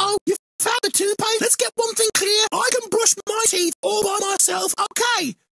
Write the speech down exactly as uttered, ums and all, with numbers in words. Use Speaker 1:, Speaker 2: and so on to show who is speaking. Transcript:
Speaker 1: So, you've found the toothpaste. Let's get one thing clear. I can brush my teeth all by myself, okay?